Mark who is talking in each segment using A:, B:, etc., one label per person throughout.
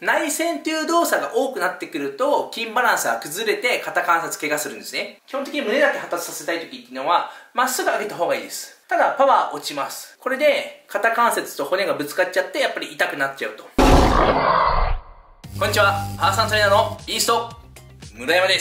A: 内旋という動作が多くなってくると筋バランスが崩れて肩関節怪我するんですね。基本的に胸だけ発達させたい時っていうのはまっすぐ上げた方がいいです。ただパワー落ちます。これで肩関節と骨がぶつかっちゃってやっぱり痛くなっちゃうと。こんにちは、パーソナルトレーナーのビースト村山です。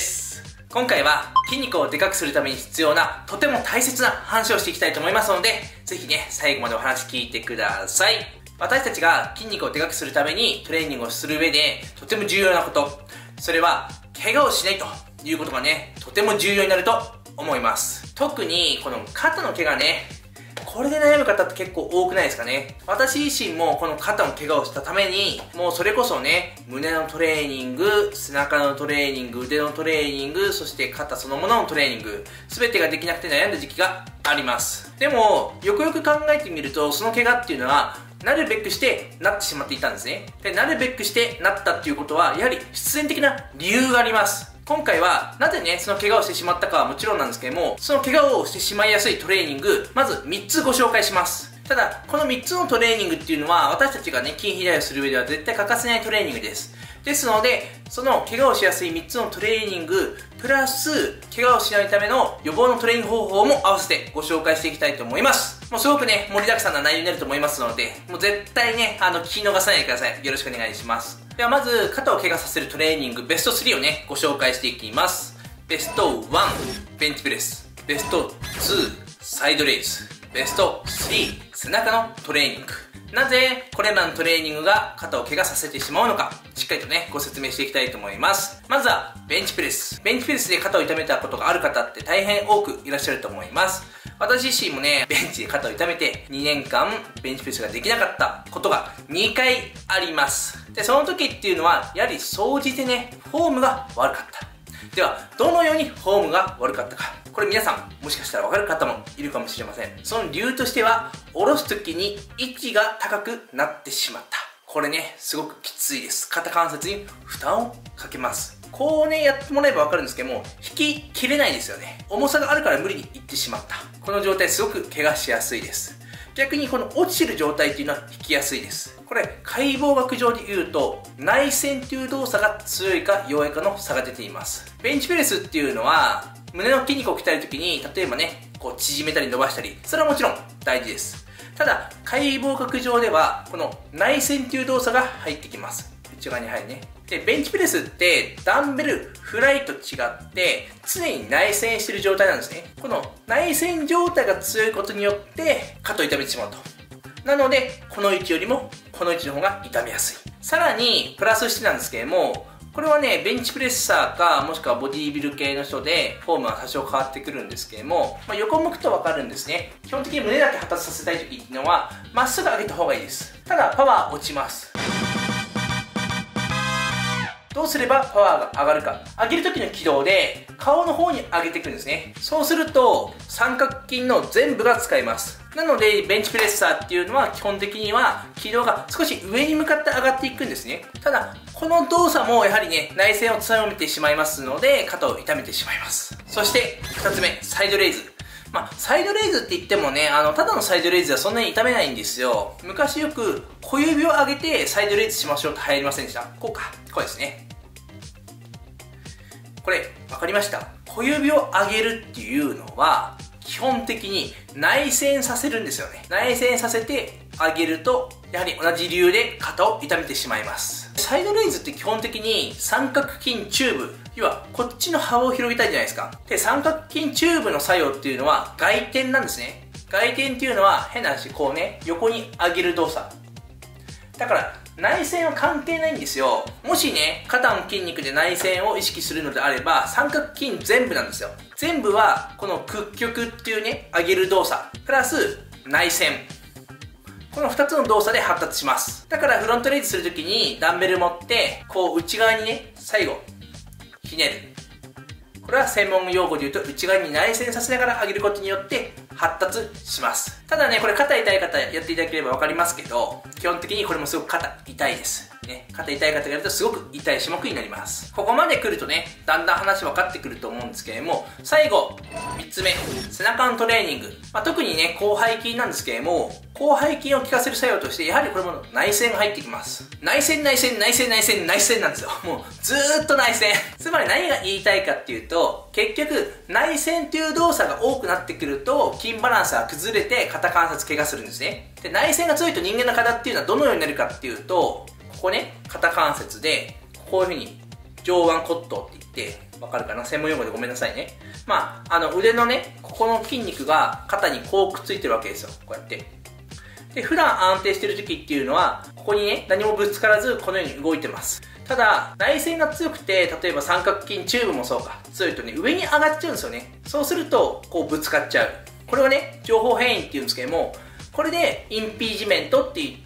A: 今回は筋肉をでかくするために必要なとても大切な話をしていきたいと思いますので、ぜひね最後までお話聞いてください。私たちが筋肉をでかくするためにトレーニングをする上でとても重要なこと、それは怪我をしないということがねとても重要になると思います。特にこの肩の怪我ね、これで悩む方って結構多くないですかね。私自身もこの肩の怪我をしたためにもうそれこそね胸のトレーニング、背中のトレーニング、腕のトレーニング、そして肩そのもののトレーニング、全てができなくて悩んだ時期があります。でもよくよく考えてみると、その怪我っていうのはなるべくしてなってしまっていたんですね。で、なるべくしてなったっていうことはやはり必然的な理由があります。今回はなぜねその怪我をしてしまったかはもちろんなんですけども、その怪我をしてしまいやすいトレーニング、まず3つご紹介します。ただこの3つのトレーニングっていうのは私たちがね筋肥大をする上では絶対欠かせないトレーニングです。ですのでその怪我をしやすい3つのトレーニングプラス怪我をしないための予防のトレーニング方法も合わせてご紹介していきたいと思います。もうすごくね盛りだくさんな内容になると思いますので、もう絶対ね聞き逃さないでください。よろしくお願いします。ではまず肩を怪我させるトレーニングベスト3をねご紹介していきます。ベスト1ベンチプレス、ベスト2サイドレイズ、ベスト3背中のトレーニング。なぜこれらのトレーニングが肩を怪我させてしまうのか、しっかりとねご説明していきたいと思います。まずはベンチプレス。ベンチプレスで肩を痛めたことがある方って大変多くいらっしゃると思います。私自身もねベンチで肩を痛めて2年間ベンチプレスができなかったことが2回あります。でその時っていうのはやはり総じてねフォームが悪かった。ではどのようにフォームが悪かったか、これ皆さんもしかしたら分かる方もいるかもしれません。その理由としては下ろす時に位置が高くなってしまった。これねすごくきついです。肩関節に負担をかけます。こうねやってもらえば分かるんですけども、引ききれないですよね。重さがあるから無理にいってしまった。この状態すごく怪我しやすいです。逆にこの落ちる状態っていうのは引きやすいです。これ解剖学上で言うと内旋という動作が強いか弱いかの差が出ています。ベンチプレスっていうのは胸の筋肉を鍛えるときに例えばねこう縮めたり伸ばしたり、それはもちろん大事です。ただ解剖学上ではこの内旋という動作が入ってきます。内側に入るね。でベンチプレスってダンベルフライと違って常に内旋している状態なんですね。この内旋状態が強いことによって肩を痛めてしまうと。なのでこの位置よりもこの位置の方が痛めやすい。さらにプラスしてなんですけども、これはねベンチプレッサーかもしくはボディービル系の人でフォームは多少変わってくるんですけども、横向くと分かるんですね。基本的に胸だけ発達させたい時っていうのはまっすぐ上げた方がいいです。ただパワー落ちます。どうすればパワーが上がるか。上げる時の軌道で顔の方に上げていくんですね。そうすると三角筋の全部が使えます。なのでベンチプレッサーっていうのは基本的には軌道が少し上に向かって上がっていくんですね。ただこの動作もやはりね内旋を強めてしまいますので肩を痛めてしまいます。そして2つ目サイドレイズ。サイドレイズって言ってもねただのサイドレイズはそんなに痛めないんですよ。昔よく小指を上げてサイドレイズしましょうと流行りませんでした？こうですね。これ分かりました？小指を上げるっていうのは基本的に内旋させるんですよね。内旋させて上げるとやはり同じ理由で肩を痛めてしまいます。サイドレイズって基本的に三角筋チューブ、要はこっちの幅を広げたいじゃないですか。で三角筋チューブの作用っていうのは外転なんですね。外転っていうのは変な話こうね横に上げる動作だから内旋は関係ないんですよ。もしね肩の筋肉で内旋を意識するのであれば三角筋全部なんですよ。全部はこの屈曲っていうね上げる動作プラス内旋、この2つの動作で発達します。だからフロントレイズするときにダンベル持ってこう内側にね最後ひねる。これは専門用語で言うと内側に内旋させながら上げることによって発達します。ただねこれ肩痛い方やっていただければ分かりますけど、基本的にこれもすごく肩痛いです。 ね、肩痛い方がやるとすごく痛い種目になります。ここまで来るとね、だんだん話分かってくると思うんですけれども、最後、3つ目、背中のトレーニング。特にね、広背筋なんですけれども、広背筋を効かせる作用として、やはりこれも内旋が入ってきます。内旋なんですよ。もう、ずーっと内旋。つまり何が言いたいかっていうと、結局、内旋という動作が多くなってくると、筋バランスが崩れて、肩関節怪我するんですね。で、内旋が強いと人間の体っていうのはどのようになるかっていうと、ここね、肩関節で、こういう風に、上腕骨頭って言って、わかるかな？専門用語でごめんなさいね。腕のね、ここの筋肉が肩にこうくっついてるわけですよ。こうやって。で、普段安定してる時っていうのは、ここにね、何もぶつからず、このように動いてます。ただ、内旋が強くて、例えば三角筋チューブもそうか、強いとね、上に上がっちゃうんですよね。そうすると、こうぶつかっちゃう。これはね、上方変異っていうんですけども、これでインピージメントって言って、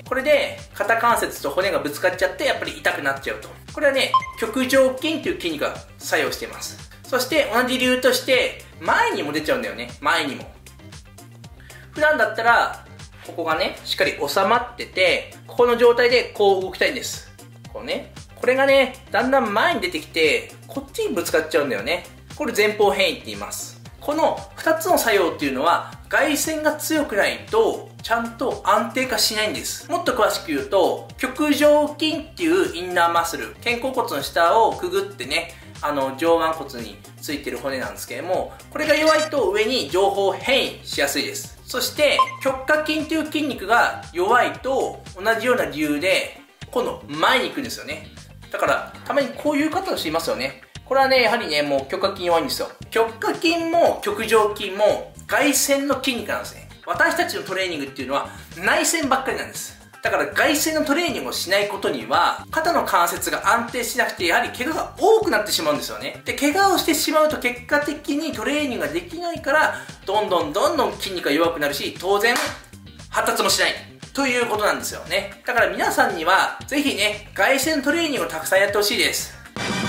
A: これで肩関節と骨がぶつかっちゃってやっぱり痛くなっちゃうと。これはね、棘上筋っていう筋肉が作用しています。そして同じ理由として、前にも出ちゃうんだよね。前にも。普段だったら、ここがね、しっかり収まってて、ここの状態でこう動きたいんです。こうね。これがね、だんだん前に出てきて、こっちにぶつかっちゃうんだよね。これ前方変異って言います。この2つの作用っていうのは外旋が強くないとちゃんと安定化しないんです。もっと詳しく言うと棘上筋っていうインナーマッスル、肩甲骨の下をくぐってね、上腕骨についてる骨なんですけれども、これが弱いと上に上方変異しやすいです。そして極下筋という筋肉が弱いと同じような理由で今度前に行くんですよね。だからたまにこういう方の人いますよね。これはね、やはりね、もう極下筋弱いんですよ。極下筋も極上筋も外旋の筋肉なんですね。私たちのトレーニングっていうのは内旋ばっかりなんです。だから外旋のトレーニングをしないことには、肩の関節が安定しなくて、やはり怪我が多くなってしまうんですよね。で、怪我をしてしまうと結果的にトレーニングができないから、どんどん筋肉が弱くなるし、当然、発達もしない。ということなんですよね。だから皆さんには、ぜひね、外旋トレーニングをたくさんやってほしいです。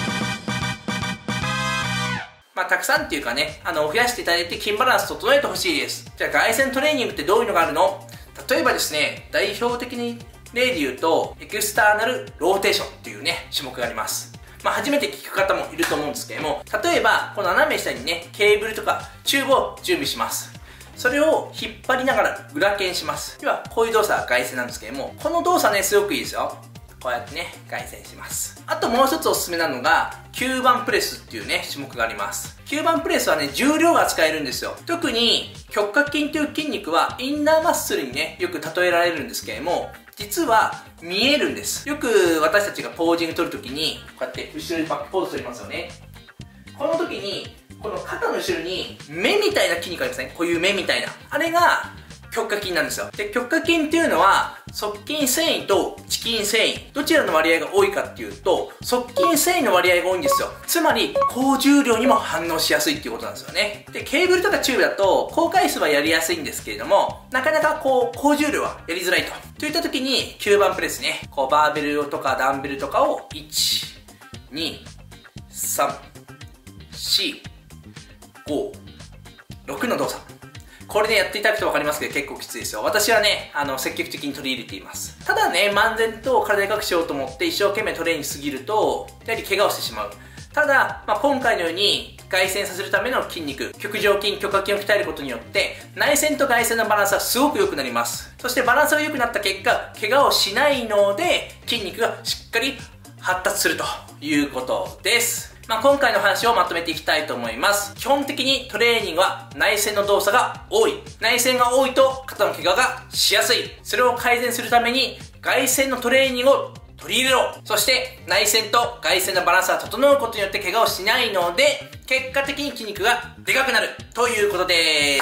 A: たくさんっていうかね、増やしていただいて筋バランス整えてほしいです。じゃあ外旋トレーニングってどういうのがあるの？例えばですね、代表的に例で言うと、エクスターナルローテーションっていうね、種目があります。初めて聞く方もいると思うんですけども、例えば、この斜め下にね、ケーブルとかチューブを準備します。それを引っ張りながら裏剣します。要は、こういう動作が外旋なんですけども、この動作ね、すごくいいですよ。こうやってね、外旋します。あともう一つおすすめなのが、吸盤プレスっていうね、種目があります。吸盤プレスはね、重量が使えるんですよ。特に、極下筋という筋肉は、インナーマッスルにね、よく例えられるんですけれども、実は、見えるんです。よく私たちがポージング取るときに、こうやって後ろにバックポーズ取りますよね。この時に、この肩の後ろに、目みたいな筋肉がありますね。こういう目みたいな。あれが、極下筋なんですよ。で、極下筋っていうのは、側筋繊維と遅筋繊維、どちらの割合が多いかっていうと、側筋繊維の割合が多いんですよ。つまり、高重量にも反応しやすいっていうことなんですよね。で、ケーブルとかチューブだと、高回数はやりやすいんですけれども、なかなか高重量はやりづらいと。といった時に、吸盤プレスね、バーベルとかダンベルとかを、1、2、3、4、5、6の動作。これでやっていただくと分かりますけど結構きついですよ。私はね、積極的に取り入れています。ただね、漫然と体でかくしようと思って一生懸命トレーニングしすぎると、やはり怪我をしてしまう。ただ、今回のように外旋させるための筋肉、極上筋、極下筋を鍛えることによって、内旋と外旋のバランスはすごく良くなります。そしてバランスが良くなった結果、怪我をしないので、筋肉がしっかり発達するということです。今回の話をまとめていきたいと思います。基本的にトレーニングは内旋の動作が多い。内旋が多いと肩の怪我がしやすい。それを改善するために外旋のトレーニングを取り入れろ。そして内旋と外旋のバランスが整うことによって怪我をしないので、結果的に筋肉がでかくなるということです。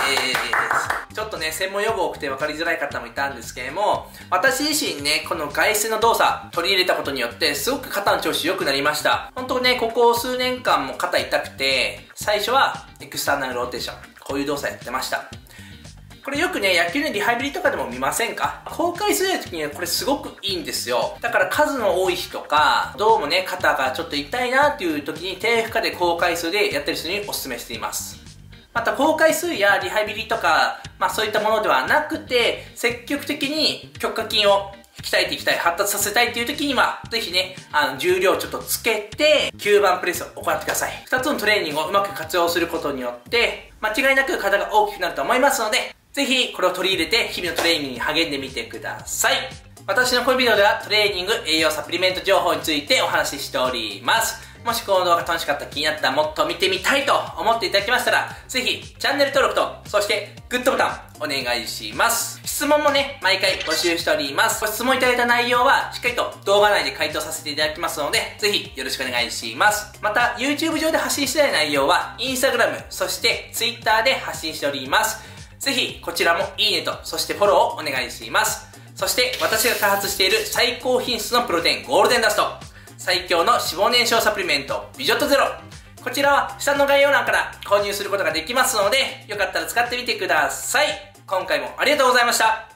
A: ちょっとね、専門用語多くて分かりづらい方もいたんですけれども、私自身ね、この外旋の動作取り入れたことによってすごく肩の調子良くなりました。本当ね、ここ数年間も肩痛くて、最初はエクスターナルローテーション、こういう動作やってました。これよくね、野球のリハビリとかでも見ませんか？公開する時にはこれすごくいいんですよ。だから数の多い日とか、どうもね、肩がちょっと痛いなっていう時に低負荷で高回数でやってる人にお勧めしています。また高回数やリハビリとか、そういったものではなくて、積極的に極下筋を鍛えていきたい、発達させたいっていう時には、ぜひね、重量ちょっとつけて、吸盤プレスを行ってください。2つのトレーニングをうまく活用することによって、間違いなく体が大きくなると思いますので、ぜひこれを取り入れて、日々のトレーニングに励んでみてください。私のこのビデオではトレーニング、栄養サプリメント情報についてお話ししております。もしこの動画楽しかった、気になった、もっと見てみたいと思っていただけましたら、ぜひチャンネル登録と、そしてグッドボタンお願いします。質問もね、毎回募集しております。ご質問いただいた内容は、しっかりと動画内で回答させていただきますので、ぜひよろしくお願いします。また、YouTube 上で発信してない内容は、Instagram、そして Twitter で発信しております。ぜひ、こちらもいいねと、そしてフォローをお願いします。そして、私が開発している最高品質のプロテインゴールデンダスト。最強の脂肪燃焼サプリメントビジョットゼロ、こちらは下の概要欄から購入することができますので、よかったら使ってみてください。今回もありがとうございました。